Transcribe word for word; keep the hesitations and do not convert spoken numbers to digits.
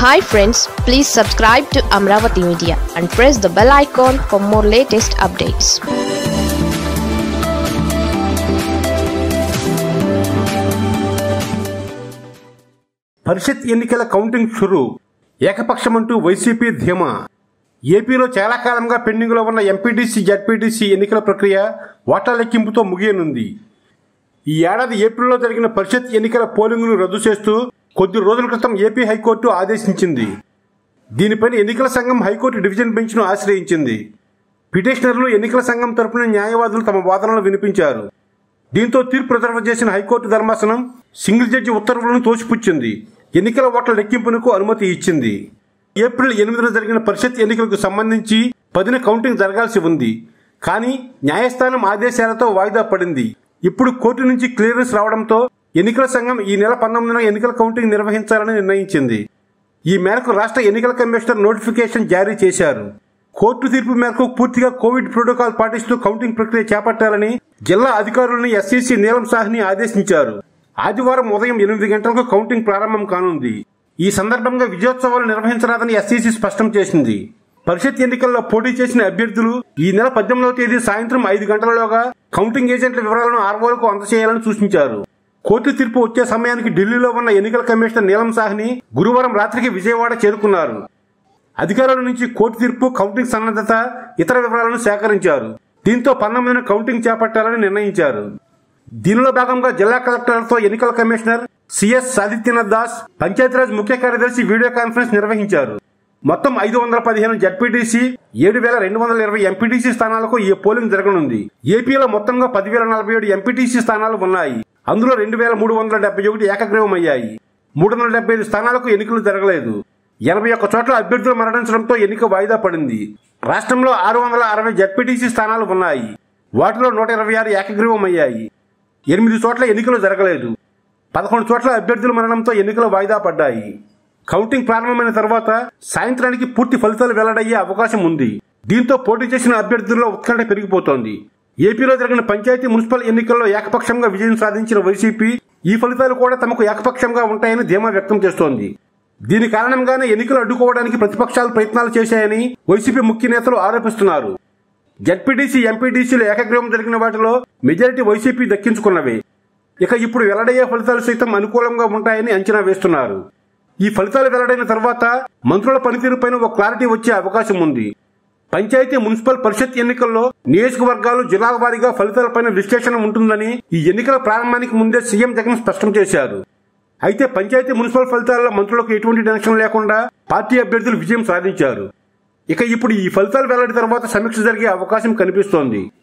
Hi friends, please subscribe to Amravati Media and press the bell icon for more latest updates. పరిషత్ ఎన్నికల counting షురు ఏకపక్షమంటూ YCP ధీమా. ఏపీలో చాలా కాలంగా పెండింగ్లో ఉన్న ఎంపీటీసీ జడ్పీటీసీ ఎన్నికల ప్రక్రియ ఓట్ల లెక్కింపుతో ముగియనుంది. ఈ ఏడాది ఏప్రిల్లో జరిగిన పరిషత్ ఎన్నికల పోలింగ్ను రద్దు చేస్తూ కొద్ది రోజుల క్రితం ఏపీ హైకోర్టు ఆదేశించింది. దీనిపైన ఎన్నికల సంఘం హైకోర్టు డివిజన్ బెంచ్ను ఆశ్రయించింది. పిటిషనర్లు ఎన్నికల సంఘం తరపున న్యాయవాదులు తమ వాదనలు వినిపించారు. దీంతో తీర్పు రిజర్వ్ చేసిన హైకోర్టు ధర్మాసనం సింగిల్ జడ్జి ఉత్తర్వులను తోసిపుచ్చింది. ఎన్నికల ఓట్ల లెక్కింపునకు అనుమతి ఇచ్చింది. ఏప్రిల్ ఎనిమిదిన జరిగిన పరిషత్ ఎన్నికలకు సంబంధించి పదిన కౌంటింగ్ జరగాల్సి ఉంది. కానీ న్యాయస్థానం ఆదేశాలతో వాయిదా పడింది. ఇప్పుడు కోర్టు నుంచి క్లియరెన్స్ రావడంతో ఎన్నికల సంఘం ఈ నెల పంతొమ్మిదిన ఎన్నికల కౌంటింగ్ నిర్వహించాలని నిర్ణయించింది. ఈ మేరకు రాష్ట్ర ఎన్నికల కమిషనర్ నోటిఫికేషన్ జారీ చేశారు. కోర్టు తీర్పు మేరకు పూర్తిగా కోవిడ్ ప్రోటోకాల్ పాటిస్తూ కౌంటింగ్ ప్రక్రియ చేపట్టాలని జిల్లా అధికారులను ఎస్ఈసీ నీలం సాహ్ని ఆదేశించారు. ఆదివారం ఉదయం ఎనిమిది గంటలకు కౌంటింగ్ ప్రారంభం కానుంది. ఈ సందర్భంగా విజయోత్సవాలు నిర్వహించరాదని ఎస్ఈసీ స్పష్టం చేసింది. పరిషత్ ఎన్నికల్లో పోటీ చేసిన అభ్యర్థులు ఈ నెల పద్దెనిమిదవ తేదీ సాయంత్రం ఐదు గంటలలోగా కౌంటింగ్ ఏజెంట్ల వివరాలను ఆర్వోలకు అందజేయాలని సూచించారు. కోర్టు తీర్పు వచ్చే సమయానికి ఢిల్లీలో ఉన్న ఎన్నికల కమిషనర్ నీలం సాహ్ని గురువారం రాత్రికి విజయవాడ చేరుకున్నారు. అధికారుల నుంచి కోర్టు తీర్పు, కౌంటింగ్ సన్నద్ధత, ఇతర వివరాలను సేకరించారు. దీంతో పంతొమ్మిదిన కౌంటింగ్ చేపట్టాలని నిర్ణయించారు. దీనిలో భాగంగా జిల్లా కలెక్టర్లతో ఎన్నికల కమిషనర్ సిఎస్ ఆదిత్యనాథ్ దాస్, పంచాయతీరాజ్ ముఖ్య కార్యదర్శి వీడియో కాన్ఫరెన్స్ నిర్వహించారు. మొత్తం ఐదు వందల పదిహేను జడ్పీటీసీ, ఏడు వేల రెండు వందల ఇరవై ఎంపీటీసీ స్థానాలకు ఈ పోలింగ్ జరగనుంది. ఏపీలో మొత్తంగా పదివేల నలభై ఏడు ఎంపీటీసీ స్థానాలు ఉన్నాయి. అందులో రెండు వేల మూడు వందల డెబ్బై ఒకటి ఏకగ్రీవం అయ్యాయి. మూడు వందల డెబ్బై ఐదు స్థానాలకు ఎన్నికలు జరగలేదు. ఎనభై ఒక్క చోట్ల అభ్యర్థులు మరణించడంతో ఎన్నిక వాయిదా పడింది. రాష్ట్రంలో ఆరు వందల అరవై జడ్పీటీసీ స్థానాలు ఉన్నాయి. వాటిలో నూట ఇరవై ఆరు ఏకగ్రీవం అయ్యాయి. ఎనిమిది చోట్ల ఎన్నికలు జరగలేదు. పదకొండు చోట్ల అభ్యర్థుల మరణంతో ఎన్నికలు వాయిదా పడ్డాయి. కౌంటింగ్ ప్రారంభమైన తర్వాత సాయంత్రానికి పూర్తి ఫలితాలు వెల్లడయ్యే అవకాశం ఉంది. దీంతో పోటీ చేసిన అభ్యర్థుల్లో ఉత్కంఠ పెరిగిపోతోంది. ఏపీలో జరిగిన పంచాయతీ, మున్సిపల్ ఎన్నికల్లో ఏకపక్షంగా విజయం సాధించిన వైసీపీ ఈ ఫలితాలు కూడా తమకు ఏకపక్షంగా ఉంటాయని ధీమా వ్యక్తం చేస్తోంది. దీని కారణంగానే ఎన్నికలు అడ్డుకోవడానికి ప్రతిపక్షాలు ప్రయత్నాలు చేశాయని వైసీపీ ముఖ్య నేతలు ఆరోపిస్తున్నారు. జడ్పీటీసీ, ఎంపీటీసీలు ఏకగ్రీవం జరిగిన వాటిలో మెజారిటీ వైసీపీ దక్కించుకున్నవే. ఇక ఇప్పుడు వెల్లడయ్యే ఫలితాలు సైతం అనుకూలంగా ఉంటాయని అంచనా వేస్తున్నారు. ఈ ఫలితాలు వెల్లడైన తర్వాత మంత్రుల పనితీరుపైన ఒక క్లారిటీ వచ్చే అవకాశం ఉంది. పంచాయతీ, మున్సిపల్, పరిషత్ ఎన్నికల్లో నియోజకవర్గాలు, జిల్లాల వారీగా ఫలితాలపైన విశ్లేషణ ఉంటుందని ఈ ఎన్నికల ప్రారంభానికి ముందే సీఎం జగన్ స్పష్టం చేశారు. అయితే పంచాయతీ, మున్సిపల్ ఫలితాల్లో మంత్రులకు ఎటువంటి టెన్షన్ లేకుండా పార్టీ అభ్యర్థులు విజయం సాధించారు. ఇక ఇప్పుడు ఈ ఫలితాలు వెల్లడి తర్వాత సమీక్ష జరిగే అవకాశం కనిపిస్తోంది.